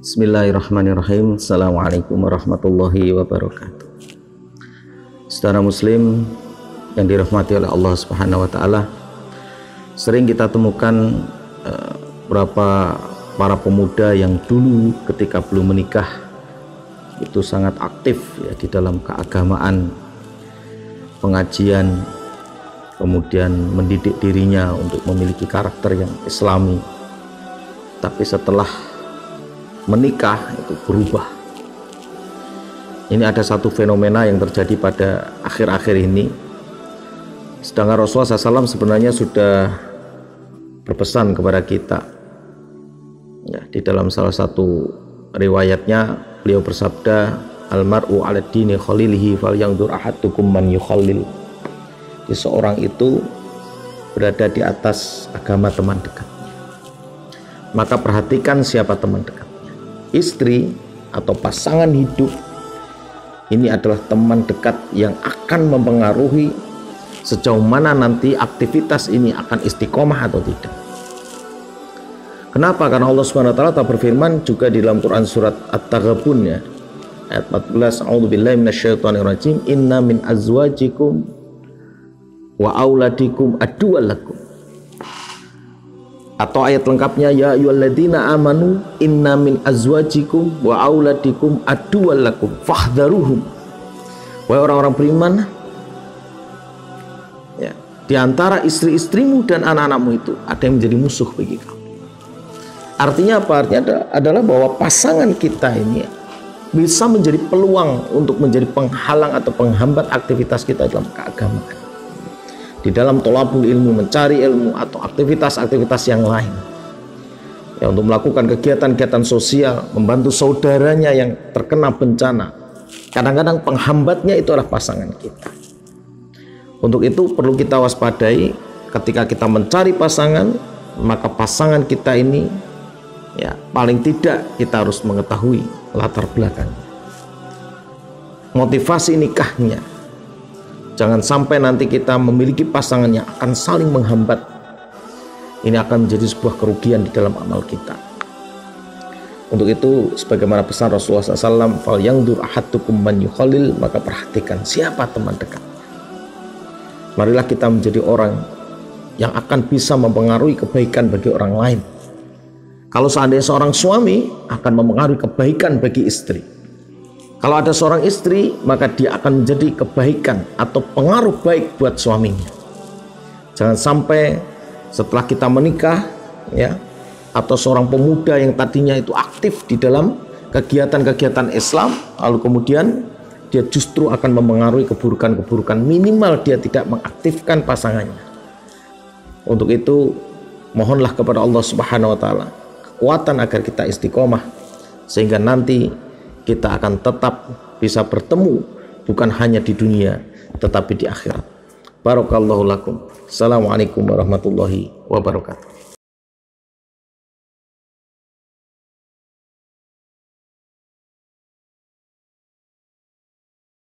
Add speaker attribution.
Speaker 1: Bismillahirrahmanirrahim. Assalamualaikum warahmatullahi wabarakatuh. Saudara muslim yang dirahmati oleh Allah Subhanahu wa taala, sering kita temukan beberapa para pemuda yang dulu ketika belum menikah itu sangat aktif ya di dalam keagamaan, pengajian, kemudian mendidik dirinya untuk memiliki karakter yang islami. Tapi setelah menikah itu berubah. Ini ada satu fenomena yang terjadi pada akhir-akhir ini. Sedangkan Rasulullah SAW sebenarnya sudah berpesan kepada kita ya, di dalam salah satu riwayatnya beliau bersabda, almar'u ala dini khalilihi falyanzur ahadukum man yukhalil. Jadi seorang itu berada di atas agama teman dekatnya, maka perhatikan siapa teman dekat. Istri atau pasangan hidup ini adalah teman dekat yang akan mempengaruhi sejauh mana nanti aktivitas ini akan istiqomah atau tidak. Kenapa? Karena Allah Subhanahu wa taala telah berfirman juga di dalam Quran surat At-Taghabun ya, ayat 14, a'udzubillahi minasyaitonirrajim, inna min azwajikum wa auladikum aduwwal lakum. Atau ayat lengkapnya, ya ayyuhalladzina amanu inna min azwajikum wa auladikum aduwwal lakum fahdharuhum. Wahai orang-orang beriman ya, di antara istri-istrimu dan anak-anakmu itu ada yang menjadi musuh bagi kamu. Artinya apa? Artinya adalah bahwa pasangan kita ini bisa menjadi peluang untuk menjadi penghalang atau penghambat aktivitas kita dalam keagamaan, di dalam tolabul ilmu, mencari ilmu, atau aktivitas-aktivitas yang lain ya, untuk melakukan kegiatan-kegiatan sosial, membantu saudaranya yang terkena bencana. Kadang-kadang penghambatnya itu adalah pasangan kita. Untuk itu perlu kita waspadai ketika kita mencari pasangan, maka pasangan kita ini ya paling tidak kita harus mengetahui latar belakangnya, motivasi nikahnya. Jangan sampai nanti kita memiliki pasangan yang akan saling menghambat. Ini akan menjadi sebuah kerugian di dalam amal kita. Untuk itu, sebagaimana pesan Rasulullah SAW, falyanzur ahadukum man yukhalil, maka perhatikan siapa teman dekat. Marilah kita menjadi orang yang akan bisa mempengaruhi kebaikan bagi orang lain. Kalau seandainya seorang suami akan mempengaruhi kebaikan bagi istri. Kalau ada seorang istri, maka dia akan menjadi kebaikan atau pengaruh baik buat suaminya. Jangan sampai setelah kita menikah ya, atau seorang pemuda yang tadinya itu aktif di dalam kegiatan-kegiatan Islam, lalu kemudian dia justru akan mempengaruhi keburukan-keburukan, minimal dia tidak mengaktifkan pasangannya. Untuk itu mohonlah kepada Allah Subhanahu wa taala kekuatan agar kita istiqomah, sehingga nanti kita akan tetap bisa bertemu bukan hanya di dunia tetapi di akhirat. Barakallahu lakum. Assalamualaikum warahmatullahi wabarakatuh.